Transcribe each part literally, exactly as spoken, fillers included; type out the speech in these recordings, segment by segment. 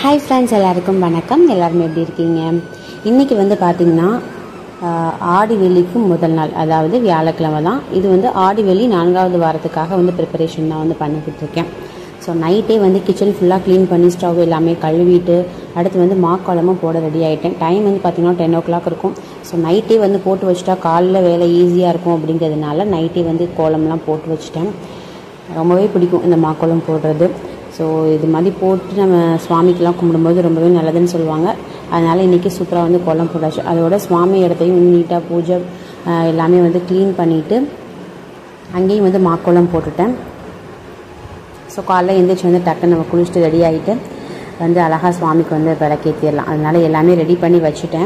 Hi friends, எல்லாருக்கும் வணக்கம். எல்லாருமே எப்படி இருக்கீங்க? இன்றைக்கி வந்து பார்த்திங்கன்னா ஆடி வெள்ளிக்கு முதல் நாள், அதாவது வியாழக்கிழமை தான். இது வந்து ஆடி வெள்ளி நான்காவது வாரத்துக்காக வந்து ப்ரிப்பரேஷன் தான் வந்து பண்ணிக்கிட்டு இருக்கேன். ஸோ நைட்டே வந்து கிச்சன் ஃபுல்லாக க்ளீன் பண்ணி ஸ்டவ் எல்லாமே கழுவிட்டு அடுத்து வந்து மாக்கோலமும் போட ரெடி ஆகிட்டேன். டைம் வந்து பார்த்திங்கன்னா டென் ஓ கிளாக் இருக்கும். ஸோ நைட்டே வந்து போட்டு வச்சுட்டா காலைல வேலை ஈஸியாக இருக்கும் அப்படிங்கிறதுனால நைட்டே வந்து கோலம்லாம் போட்டு வச்சுட்டேன். ரொம்பவே பிடிக்கும் இந்த மாக்கோலம் போடுறது. ஸோ இது மாதிரி போட்டு நம்ம சுவாமிக்கெலாம் கும்பிடும்போது ரொம்பவே நல்லதுன்னு சொல்லுவாங்க. அதனால் இன்றைக்கி சூப்பராக வந்து கோலம் போட்டாச்சு. அதோட சுவாமி இடத்தையும் நீட்டாக பூஜை எல்லாமே வந்து க்ளீன் பண்ணிவிட்டு அங்கேயும் வந்து மாக்கோலம் போட்டுட்டேன். ஸோ காலைல எழுந்திரிச்சி வந்து டக்குன்னு நம்ம குளிச்சுட்டு ரெடி ஆகிட்டு வந்து அழகாக சுவாமிக்கு வந்து விளக்கேற்றிடலாம். அதனால் எல்லாமே ரெடி பண்ணி வச்சுட்டேன்.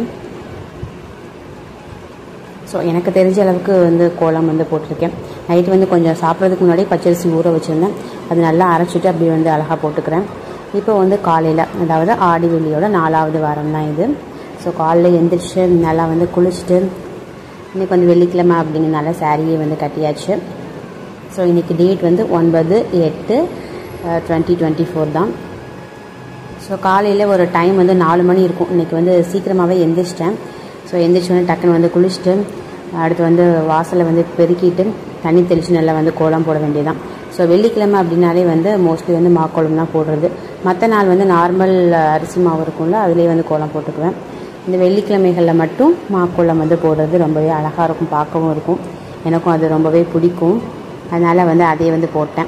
ஸோ எனக்கு தெரிஞ்ச அளவுக்கு வந்து கோலம் வந்து போட்டிருக்கேன். நைட்டு வந்து கொஞ்சம் சாப்பிட்றதுக்கு முன்னாடி பச்சரிசி ஊற வச்சுருந்தேன். அது நல்லா அரைச்சிட்டு அப்படி வந்து அழகாக போட்டுக்கிறேன். இப்போ வந்து காலையில், அதாவது ஆடி வெள்ளியோட நாலாவது வாரம் தான் இது. ஸோ காலையில் எழுந்திரிச்சு நல்லா வந்து குளிச்சுட்டு இன்றைக்கி வந்து வெள்ளிக்கிழமை அப்படிங்கிறனால சாரியை வந்து கட்டியாச்சு. ஸோ இன்றைக்கி டேட் வந்து ஒன்பது எட்டு டுவெண்ட்டி டுவெண்ட்டி ஃபோர் தான். ஸோ காலையில் ஒரு டைம் வந்து நாலு மணி இருக்கும். இன்றைக்கி வந்து சீக்கிரமாகவே எந்திரிச்சிட்டேன். ஸோ எந்திரிச்சு வந்து டக்குன்னு வந்து குளிச்சுட்டு அடுத்து வந்து வாசலை வந்து பெருக்கிட்டு தண்ணி தெளித்து நல்லா வந்து கோலம் போட வேண்டியதான். ஸோ வெள்ளிக்கிழமை அப்படின்னாலே வந்து மோஸ்ட்லி வந்து மாக்கோலம் தான் போடுறது. மற்ற நாள் வந்து நார்மல் அரிசி மாவு இருக்கும்ல, அதிலே வந்து கோலம் போட்டுக்குவேன். இந்த வெள்ளிக்கிழமைகளில் மட்டும் மாக்கோலம் வந்து போடுறது ரொம்பவே அழகாக இருக்கும், பார்க்கவும் இருக்கும். எனக்கும் அது ரொம்பவே பிடிக்கும். அதனால் வந்து அதே வந்து போட்டேன்.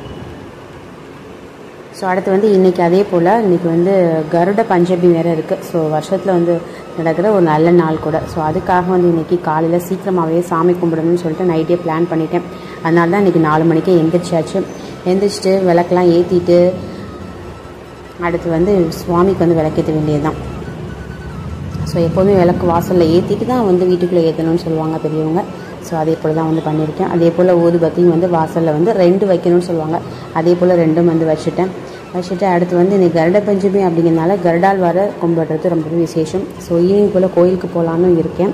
ஸோ அடுத்து வந்து இன்றைக்கி அதே போல் இன்றைக்கி வந்து கருட பஞ்சமி வேறு இருக்குது. ஸோ வருஷத்தில் வந்து நடக்கிற ஒரு நல்ல நாள் கூட. ஸோ அதுக்காக வந்து இன்றைக்கி காலையில் சீக்கிரமாகவே சாமி கும்பிடணும்னு சொல்லிட்டு நைட்டே பிளான் பண்ணிட்டேன். அதனால தான் இன்றைக்கி நாலு மணிக்கே எந்திரிச்சாச்சு. எந்திரிச்சிட்டு விளக்கெலாம் ஏற்றிட்டு அடுத்து வந்து சுவாமிக்கு வந்து விளக்கேற்ற வேண்டியது தான். ஸோ எப்போதுமே விளக்கு வாசலில் ஏற்றிட்டு தான் வந்து வீட்டுக்குள்ளே ஏற்றணும்னு சொல்லுவாங்க பெரியவங்க. ஸோ அதே போல் தான் வந்து பண்ணியிருக்கேன். அதே போல் ஊதுபத்தியும் வந்து வாசலில் வந்து ரெண்டு வைக்கணும்னு சொல்லுவாங்க. அதே போல் ரெண்டும் வந்து வச்சுட்டேன். வச்சுட்டு அடுத்து வந்து இன்றைக்கி கருட பஞ்சமி அப்படிங்கிறதுனால கருடால் வர கும்பிடுறது ரொம்பவே விசேஷம். ஸோ ஈவினிங் போல் கோயிலுக்கு போகலான்னு இருக்கேன்.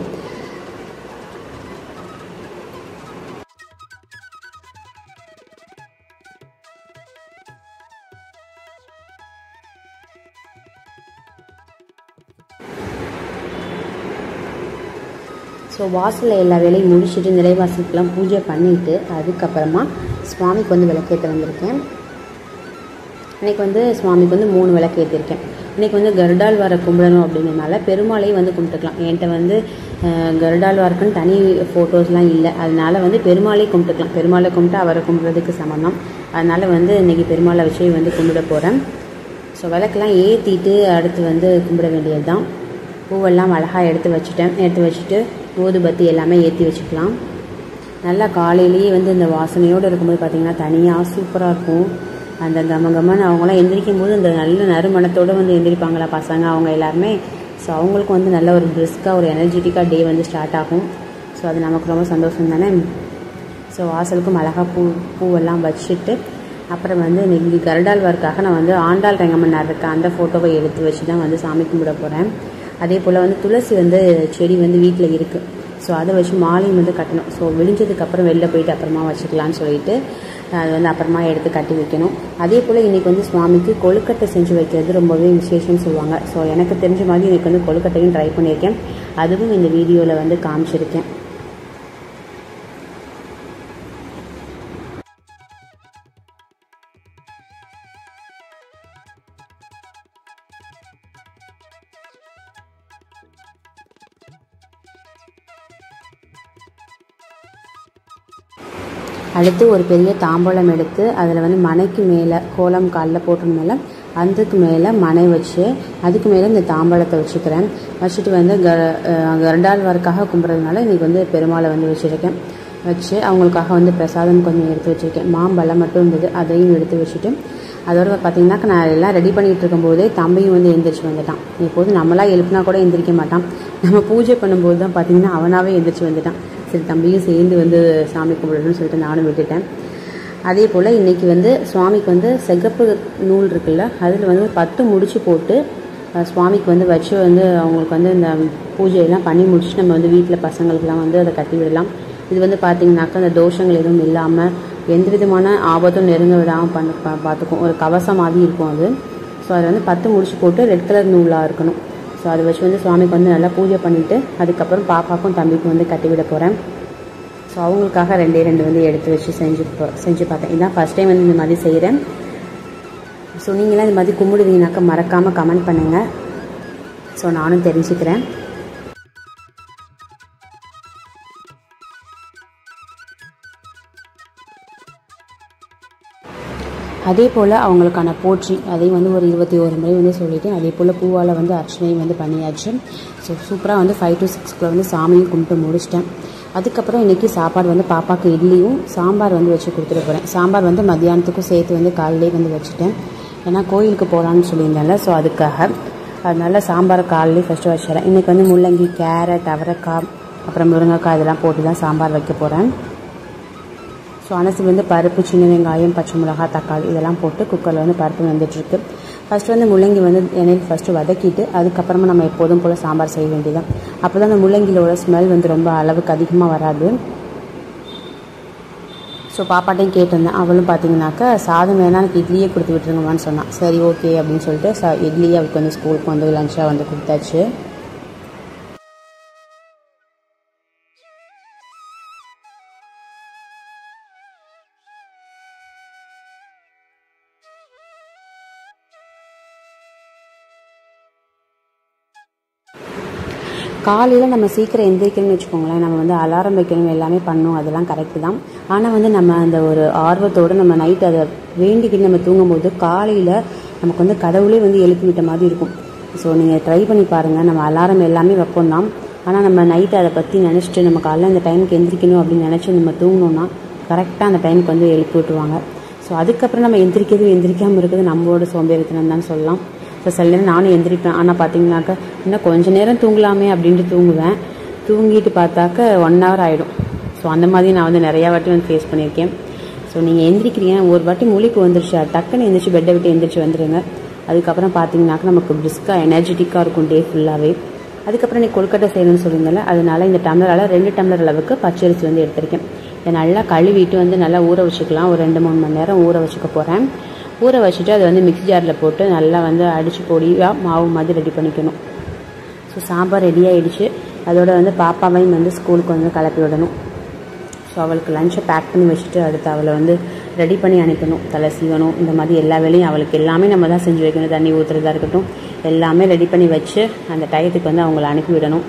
ஸோ வாசலில் எல்லா வேலையும் முடிச்சுட்டு நிலைவாசலுக்கெல்லாம் பூஜை பண்ணிவிட்டு அதுக்கப்புறமா சுவாமிக்கு வந்து விளக்கேற்ற வந்திருக்கேன். இன்றைக்கி வந்து சுவாமிக்கு வந்து மூணு விளக்கு ஏற்றிருக்கேன். இன்றைக்கி வந்து கருடாழ்வாரை கும்பிடணும் அப்படிங்கிறதுனால பெருமாளையும் வந்து கும்பிட்டுக்கலாம். என்கிட்ட வந்து கருடாழ்வாருக்குன்னு தனி ஃபோட்டோஸ்லாம் இல்லை. அதனால் வந்து பெருமாளை கும்பிட்டுக்கலாம். பெருமாளை கும்பிட்டு அவரை கும்பிட்றதுக்கு சமம். அதனால் வந்து இன்றைக்கி பெருமாளை வச்சு வந்து கும்பிட போகிறேன். ஸோ விளக்கெல்லாம் ஏற்றிட்டு அடுத்து வந்து கும்பிட வேண்டியது தான். பூவெல்லாம் அழகாக எடுத்து வச்சுட்டேன். எடுத்து வச்சுட்டு ஊதுபத்தி எல்லாமே ஏற்றி வச்சுக்கலாம். நல்லா காலையிலேயே வந்து இந்த வாசனையோடு இருக்கும்போது பார்த்திங்கன்னா தனியாக சூப்பராக இருக்கும். அந்த கம கமன்னு அவங்களாம் எந்திரிக்கும் போது இந்த நல்ல நறுமணத்தோடு வந்து எந்திரிப்பாங்களா பசங்க, அவங்க எல்லாருமே. ஸோ அவங்களுக்கும் வந்து நல்ல ஒரு பிரிஸ்காக ஒரு எனர்ஜெட்டிக்காக டே வந்து ஸ்டார்ட் ஆகும். ஸோ அது நமக்கு ரொம்ப சந்தோஷம் தானே. ஸோ வாசலுக்கும் அழகாக பூ பூவெல்லாம் வச்சுட்டு அப்புறம் வந்து இன்றைக்கி கருடாழ்வாருக்காக நான் வந்து ஆண்டாள் ரங்கம்மன்னார் இருக்க அந்த ஃபோட்டோவை எடுத்து வச்சு தான் வந்து சாமி கும்பிட போகிறேன். அதே போல் வந்து துளசி வந்து செடி வந்து வீட்டில் இருக்குது. ஸோ அதை வச்சு மாலையும் வந்து கட்டணும். ஸோ விழிஞ்சதுக்கப்புறம் வெளில போயிட்டு அப்புறமா வச்சுக்கலான்னு சொல்லிட்டு அது வந்து அப்புறமா எடுத்து கட்டி வைக்கணும். அதே போல் இன்றைக்கி வந்து சுவாமிக்கு கொழுக்கட்டை செஞ்சு வைக்கிறது ரொம்பவே விசேஷம்னு சொல்லுவாங்க. ஸோ எனக்கு தெரிஞ்ச மாதிரி இன்றைக்கி வந்து கொழுக்கட்டையும் ட்ரை பண்ணியிருக்கேன். அதுவும் இந்த வீடியோவில் வந்து காமிச்சிருக்கேன். அடுத்து ஒரு பெரிய தாம்பூலம் எடுத்து அதில் வந்து மனைக்கு மேலே கோலம் காலில் போட்டிருந்தால அதுக்கு மேலே மனை வச்சு அதுக்கு மேலே இந்த தாம்பூலத்தை வச்சுக்கிறேன். வச்சுட்டு வந்து க கருடாழ்வாருக்காக கும்பிட்றதுனால இன்றைக்கி வந்து பெருமாளை வந்து வச்சுருக்கேன். வச்சு அவங்களுக்காக வந்து பிரசாதம் கொஞ்சம் எடுத்து வச்சுருக்கேன். மாம்பழம் மட்டும் இருந்தது, அதையும் எடுத்து வச்சுட்டு அதோட பார்த்திங்கனாக்கா நான் எல்லாம் ரெடி பண்ணிகிட்டு இருக்கும்போதே தம்பியும் வந்து எந்திரிச்சு வந்துட்டான். எப்போதும் நம்மளாம் எழுப்பினா கூட எந்திரிக்க மாட்டான். நம்ம பூஜை பண்ணும்போது தான் பார்த்திங்கன்னா அவனாகவே எந்திரிச்சு வந்துட்டான். சரி தம்பியும் சேர்ந்து வந்து சாமி கும்பிடணும்னு சொல்லிட்டு நானும் விட்டுட்டேன். அதே போல் இன்றைக்கி வந்து சுவாமிக்கு வந்து சிகப்பு நூல் இருக்குல்ல, அதில் வந்து பத்து முடிச்சு போட்டு சுவாமிக்கு வந்து வச்சு வந்து அவங்களுக்கு வந்து இந்த பூஜையெல்லாம் பண்ணி முடிச்சுட்டு நம்ம வந்து வீட்டில் பசங்களுக்கெல்லாம் வந்து அதை கட்டி விடலாம். இது வந்து பார்த்திங்கனாக்கா அந்த தோஷங்கள் எதுவும் இல்லாமல் எந்த விதமான ஆபத்தும் நெருங்க விடாமல் பண்ண பார்த்துக்கும். ஒரு கவசம் மாதிரி இருக்கும் அது. ஸோ அது வந்து பத்து முடிச்சு போட்டு ரெட் கலர் நூலாக இருக்கணும். ஸோ அதை வச்சு வந்து சுவாமிக்கு வந்து நல்லா பூஜை பண்ணிவிட்டு அதுக்கப்புறம் பாப்பாக்கும் தம்பிக்கும் வந்து கட்டிவிட போகிறேன். ஸோ அவங்களுக்காக ரெண்டே ரெண்டு வந்து எடுத்து வச்சு செஞ்சு செஞ்சு பார்த்தேன். இதுதான் ஃபஸ்ட் டைம் வந்து இந்த மாதிரி செய்கிறேன். ஸோ நீங்களாம் இந்த மாதிரி கும்பிடுவீங்கனாக்கா மறக்காமல் கமெண்ட் பண்ணுங்கள். ஸோ நானும் தெரிஞ்சுக்கிறேன். அதே போல் அவங்களுக்கான போற்றி அதையும் வந்து ஒரு இருபத்தி ஒரு முறை வந்து சொல்லிவிட்டு அதே போல் பூவால் வந்து அர்ச்சனையும் வந்து பண்ணியாச்சு. ஸோ சூப்பராக வந்து ஃபைவ் டு சிக்ஸ்க்குள்ளே வந்து சாமியும் கும்பிட்டு முடிச்சிட்டேன். அதுக்கப்புறம் இன்றைக்கி சாப்பாடு வந்து பாப்பாவுக்கு இட்லியும் சாம்பார் வந்து வச்சு கொடுத்துட்டு போகிறேன். சாம்பார் வந்து மத்தியானத்துக்கும் சேர்த்து வந்து காலையிலே வந்து வச்சுட்டேன். ஏன்னா கோயிலுக்கு போகலான்னு சொல்லியிருந்தேன்ல, ஸோ அதுக்காக அதனால சாம்பார் காலையிலே ஃபஸ்ட்டு வச்சிடறேன். இன்றைக்கி வந்து முள்ளங்கி, கேரட், அவரைக்காய், அப்புறம் முருங்கைக்காய் இதெல்லாம் போட்டு தான் சாம்பார் வைக்க போகிறேன். ஸோ அனசி வந்து பருப்பு, சின்ன வெங்காயம், பச்சை மிளகா, தக்காளி இதெல்லாம் போட்டு குக்கரில் வந்து பருப்பு வந்துட்டுருக்கு. ஃபஸ்ட்டு வந்து முள்ளங்கி வந்து எண்ணெயில் ஃபஸ்ட்டு வதக்கிட்டு அதுக்கப்புறமா நம்ம எப்போதும் போல் சாம்பார் செய்ய வேண்டியதான். அப்போ தான் அந்த முள்ளங்கியோட ஸ்மெல் வந்து ரொம்ப அளவுக்கு அதிகமாக வராது. ஸோ பாப்பாட்டையும் கேட்டிருந்தேன். அவளும் பார்த்தீங்கன்னாக்கா சாதம் வேணால் எனக்கு இட்லியே கொடுத்து விட்டுருங்கம்மான்னு சொன்னான். சரி ஓகே அப்படின்னு சொல்லிட்டு ச இட்லியே அவளுக்கு வந்து ஸ்கூலுக்கு வந்து லஞ்சாக வந்து கொடுத்தாச்சு. காலையில் நம்ம சீக்கிரம் எந்திரிக்கணும்னு வச்சுக்கோங்களேன், நம்ம வந்து அலாரம் வைக்கணும், எல்லாமே பண்ணணும், அதெல்லாம் கரெக்டு தான். ஆனால் வந்து நம்ம அந்த ஒரு ஆர்வத்தோடு நம்ம நைட் அதை வேண்டிக்கிட்டு நம்ம தூங்கும்போது காலையில் நமக்கு வந்து கடவுளே வந்து எழுப்பி விட்ட மாதிரி இருக்கும். ஸோ நீங்கள் ட்ரை பண்ணி பாருங்கள். நம்ம அலாரம் எல்லாமே வைப்போம் தான், ஆனால் நம்ம நைட்டு அதை பற்றி நினச்சிட்டு நம்ம காலையில் இந்த டைமுக்கு எந்திரிக்கணும் அப்படின்னு நினச்சி நம்ம தூங்கணுன்னா கரெக்டாக அந்த டைமுக்கு வந்து எழுப்பி விட்டுருவாங்க. ஸோ அதுக்கப்புறம் நம்ம எந்திரிக்கிறது எந்திரிக்காமல் இருக்கிறது நம்மளோட சோம்பேறித்தனம் தான் சொல்லலாம். ஸோ சில நேரம் நானும் எந்திரிப்பேன். ஆனால் பார்த்தீங்கன்னாக்கா இன்னும் கொஞ்சம் நேரம் தூங்கலாமே அப்படின்ட்டு தூங்குவேன். தூங்கிட்டு பார்த்தாக்க ஒன் ஹவர் ஆகிடும். ஸோ அந்த மாதிரி நான் வந்து நிறையா வாட்டி வந்து ஃபேஸ் பண்ணியிருக்கேன். ஸோ நீங்கள் எந்திரிக்கிறீங்க, ஒரு வாட்டி முழிப்பு வந்துருச்சு, டக்குன்னு எந்திரிச்சு பெட்டை விட்டு எந்திரிச்சு வந்துடுங்க. அதுக்கப்புறம் பார்த்தீங்கன்னாக்கா நமக்கு பிரிஸ்காக எனர்ஜெட்டிக்காக இருக்கும் டே ஃபுல்லாகவே. அதுக்கப்புறம் நீ கொழுக்கட்டை செய்யணும்னு சொல்லுங்கள்ல, அதனால இந்த டம்ளரால் ரெண்டு டம்ளர் அளவுக்கு பச்சரிசி வந்து எடுத்திருக்கேன். இதை நல்லா கழுவிட்டு வந்து நல்லா ஊற வச்சுக்கலாம். ஒரு ரெண்டு மூணு மணி நேரம் ஊற வச்சுக்க போகிறேன். ஊற வச்சுட்டு அதை வந்து மிக்ஸி ஜாரில் போட்டு நல்லா வந்து அடித்து பொடியாக மாவு மாதிரி ரெடி பண்ணிக்கணும். ஸோ சாம்பார் ரெடி ஆகிடுச்சு. அதோட வந்து பாப்பாவையும் வந்து ஸ்கூலுக்கு வந்து கிளப்பி விடணும். ஸோ அவளுக்கு லஞ்சை பேக் பண்ணி வச்சுட்டு அடுத்து அவளை வந்து ரெடி பண்ணி அனுப்பணும். தலை சீவணும், இந்த மாதிரி எல்லா வேலையும் அவளுக்கு எல்லாமே நம்ம தான் செஞ்சு வைக்கணும். தண்ணி ஊற்றுறதா இருக்கட்டும், எல்லாமே ரெடி பண்ணி வச்சு அந்த டயத்துக்கு வந்து அவங்கள அனுப்பி விடணும்.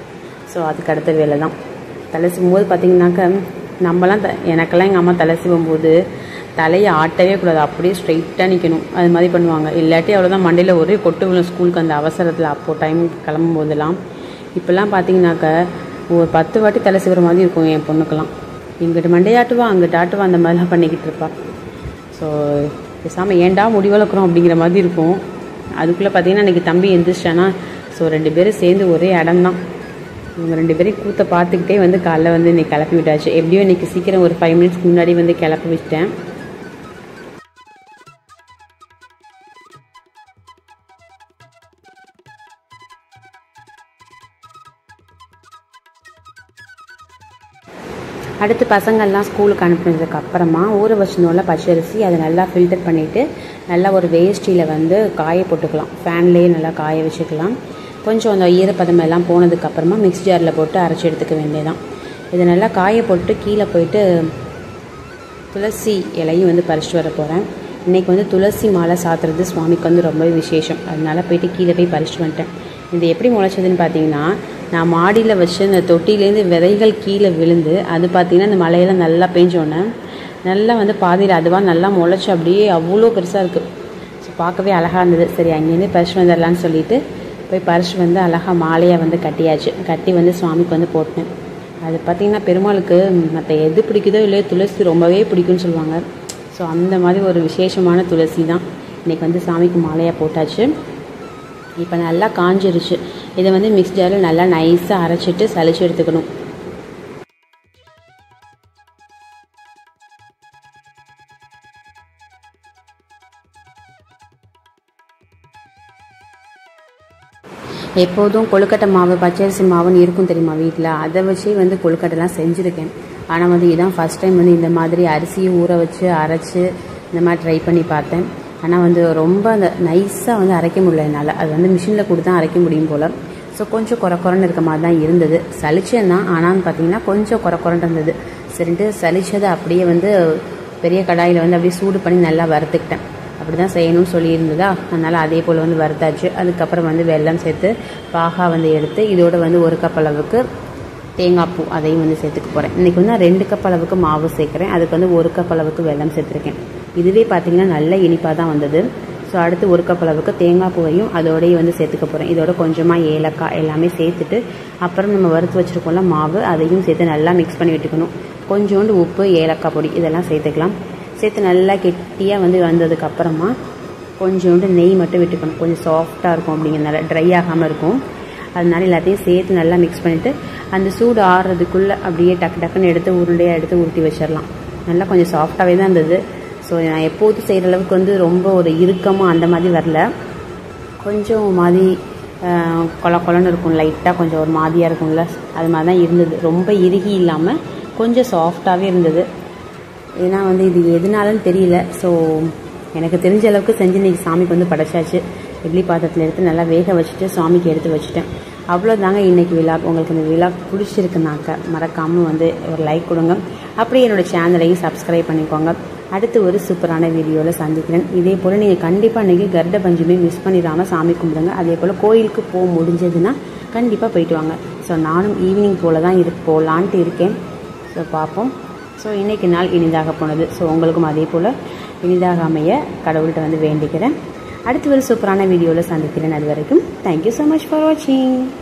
ஸோ அதுக்கு அடுத்த வேலை தான். தலை சீவும்போது பார்த்திங்கனாக்கா நம்மலாம் த எனக்கெல்லாம் எங்கள் அம்மா தலை சீவும்போது தலையை ஆட்டவே கூடாது, அப்படியே ஸ்ட்ரைட்டாக நிற்கணும். அது மாதிரி பண்ணுவாங்க. இல்லாட்டி அவ்வளோதான், மண்டையில் ஒரே கொட்டு விழும் ஸ்கூலுக்கு அந்த அவசரத்தில் அப்போது டைம் கிளம்பும் போதெல்லாம். இப்போல்லாம் பார்த்தீங்கன்னாக்கா ஒரு பத்து வாட்டி தலை சீவுற மாதிரி இருக்கும் என் பொண்ணுக்கெல்லாம். இங்கிட்ட மண்டையாட்டுவா, அங்கிட்ட ஆட்டுவா, அந்த மாதிரிலாம் பண்ணிக்கிட்டு இருப்பாள். ஸோ பேசாமல் ஏண்டா முடி வளர்க்குறோம் அப்படிங்கிற மாதிரி இருக்கும். அதுக்குள்ளே பார்த்தீங்கன்னா இன்றைக்கி தம்பி எந்திரிச்சிட்டானா, ஸோ ரெண்டு பேரும் சேர்ந்து ஒரே இடம் தான். இவங்க ரெண்டு பேரும் கூத்த பார்த்துக்கிட்டே வந்து காலைல வந்து இன்றைக்கி கிளப்பி விட்டாச்சு. எப்படியும் இன்றைக்கி சீக்கிரம் ஒரு ஃபைவ் மினிட்ஸ்க்கு முன்னாடி வந்து கிளப்பி விட்டேன். அடுத்து பசங்கள்லாம் ஸ்கூலுக்கு அனுப்புனதுக்கு அப்புறமா ஊற வச்சிருந்தோம்ல பச்சரிசி, அதை நல்லா ஃபில்டர் பண்ணிவிட்டு நல்லா ஒரு வேஸ்டியில் வந்து காய போட்டுக்கலாம். ஃபேன்லேயே நல்லா காய வச்சுக்கலாம். கொஞ்சம் அந்த ஈரப்பதம் எல்லாம் போனதுக்கப்புறமா மிக்ஸி ஜாரில் போட்டு அரைச்சி எடுத்துக்க வேண்டியதான். இதை நல்லா காய போட்டு கீழே போயிட்டு துளசி இலையும் வந்து பறிச்சிட்டு வர போகிறேன். இன்றைக்கி வந்து துளசி மாலை சாத்துறது சுவாமிக்கு வந்து ரொம்ப விசேஷம். அதனால் போயிட்டு கீழே போய் பறிச்சிட்டு வந்துட்டேன். இது எப்படி முளைச்சதுன்னு பார்த்தீங்கன்னா, நான் மாடியில் வச்சு அந்த தொட்டிலேருந்து விதைகள் கீழே விழுந்து அது பார்த்திங்கன்னா இந்த மழையெல்லாம் நல்லா பெஞ்சோன்னே நல்லா வந்து பாதியில் அதுவாக நல்லா முளைச்சி அப்படியே அவ்வளோ பெருசாக இருக்குது. ஸோ பார்க்கவே அழகாக இருந்தது. சரி அங்கேருந்து பறிச்சிட்டு வந்துடலான்னு சொல்லிட்டு போய் பறிச்சிட்டு வந்து அழகாக மாலையாக வந்து கட்டியாச்சு. கட்டி வந்து சுவாமிக்கு வந்து போட்டேன். அது பார்த்திங்கன்னா பெருமாளுக்கு மற்ற எது பிடிக்குதோ இல்லையோ துளசி ரொம்பவே பிடிக்கும்னு சொல்லுவாங்க. ஸோ அந்த மாதிரி ஒரு விசேஷமான துளசி தான் இன்றைக்கி வந்து சாமிக்கு மாலையாக போட்டாச்சு. இப்போ நல்லா காஞ்சிருச்சு. இதை வந்து மிக்ஸ் ஜாரில் நல்லா நைஸாக அரைச்சிட்டு சளிச்சு எடுத்துக்கணும். எப்போதும் கொழுக்கட்டை மாவு பச்சரிசி மாவுன்னு இருக்கும் தெரியுமா வீட்டில், அதை வச்சு வந்து கொழுக்கட்டைலாம் செஞ்சுருக்கேன். ஆனால் வந்து இதுதான் ஃபஸ்ட் டைம் வந்து இந்த மாதிரி அரிசியை ஊற வச்சு அரைச்சி இந்த மாதிரி ட்ரை பண்ணி பார்த்தேன். ஆனால் வந்து ரொம்ப அந்த நைஸாக வந்து அரைக்க முடியல என்னால். அது வந்து மிஷினில் கொடுத்து தான் அரைக்க முடியும் போல். ஸோ கொஞ்சம் குறை குறைன்னு இருக்க மாதிரி தான் இருந்தது. சளிச்சேன் தான், ஆனால் பார்த்தீங்கன்னா கொஞ்சம் குறை குறைன்னு இருந்தது. சரின்ட்டு சளிச்சதை அப்படியே வந்து பெரிய கடாயில் வந்து அப்படியே சூடு பண்ணி நல்லா வறுத்துக்கிட்டேன். அப்படி தான் செய்யணும்னு சொல்லியிருந்ததா, அதனால் அதே போல் வந்து வறுத்தாச்சு. அதுக்கப்புறம் வந்து வெல்லம் சேர்த்து பாகா வந்து எடுத்து இதோட வந்து ஒரு கப் அளவுக்கு தேங்காய் பூ அதையும் வந்து சேர்த்துக்க போகிறேன். இன்றைக்கி வந்து நான் ரெண்டு கப் அளவுக்கு மாவு சேர்க்குறேன். அதுக்கு வந்து ஒரு கப் அளவுக்கு வெல்லம் சேர்த்துருக்கேன். இதுவே பார்த்திங்கன்னா நல்ல இனிப்பாக தான் வந்தது. ஸோ அடுத்து ஒரு கப் அளவுக்கு தேங்காய் பூவையும் அதோடையே வந்து சேர்த்துக்க போகிறேன். இதோட கொஞ்சமாக ஏலக்காய் எல்லாமே சேர்த்துட்டு அப்புறம் நம்ம வறுத்து வச்சுருக்கோம்ல மாவு, அதையும் சேர்த்து நல்லா மிக்ஸ் பண்ணி விட்டுக்கணும். கொஞ்சோண்டு உப்பு, ஏலக்காய் பொடி இதெல்லாம் சேர்த்துக்கலாம். சேர்த்து நல்லா கெட்டியாக வந்து வந்ததுக்கப்புறமா கொஞ்சோண்டு நெய் மட்டும் விட்டுக்கணும். கொஞ்சம் சாஃப்டாக இருக்கும், அப்படிங்கிறதுனால ட்ரை ஆகாமல் இருக்கும். அதனால எல்லாத்தையும் சேர்த்து நல்லா மிக்ஸ் பண்ணிவிட்டு அந்த சூடு ஆறுறதுக்குள்ளே அப்படியே டக்கு டக்குன்னு எடுத்து உருண்டையாக எடுத்து உருட்டி வச்சிடலாம். நல்லா கொஞ்சம் சாஃப்டாகவே தான் இருந்தது. ஸோ நான் எப்போதும் செய்கிற அளவுக்கு வந்து ரொம்ப ஒரு இறுக்கமாக அந்த மாதிரி வரல. கொஞ்சம் மாதிரி கொல கொலன்னு இருக்கும், லைட்டாக கொஞ்சம் ஒரு மாதிரியாக இருக்கும்ல, அது மாதிரி தான் இருந்தது. ரொம்ப இறுகி இல்லாமல் கொஞ்சம் சாஃப்டாகவே இருந்தது. ஏன்னா வந்து இது எதுனாலன்னு தெரியல. ஸோ எனக்கு தெரிஞ்ச அளவுக்கு செஞ்சு இன்றைக்கி சாமிக்கு வந்து படைச்சாச்சு. இட்லி பாத்திரத்தில் எடுத்து நல்லா வேக வச்சுட்டு சாமிக்கு எடுத்து வச்சுட்டேன். அவ்வளோதாங்க இன்றைக்கி விலாக். உங்களுக்கு இந்த விலாக் பிடிச்சிருக்குனாக்க மறக்காமல் வந்து ஒரு லைக் கொடுங்க. அப்படியே என்னோடய சேனலையும் சப்ஸ்கிரைப் பண்ணிக்கோங்க. அடுத்து ஒரு சூப்பரான வீடியோவில் சந்திக்கிறேன். இதே போல் நீங்கள் கண்டிப்பாக இன்றைக்கி கர்ட பஞ்சமி மிஸ் பண்ணிடாமல் சாமி கும்பிடுங்க. அதே போல் கோயிலுக்கு போக முடிஞ்சதுன்னா கண்டிப்பாக போயிட்டு வாங்க. ஸோ நானும் ஈவினிங் போல் தான் இரு போகலான்ட்டு இருக்கேன். ஸோ பார்ப்போம். ஸோ இன்றைக்கி நாள் இனிதாக போனது. ஸோ உங்களுக்கும் அதே போல் இனிதாக அமைய கடவுள்கிட்ட வந்து வேண்டிக்கிறேன். அடுத்து ஒரு சூப்பரான வீடியோவில் சந்திக்கிறேன். அது வரைக்கும் தேங்க்யூ ஸோ மச் ஃபார் வாட்சிங்.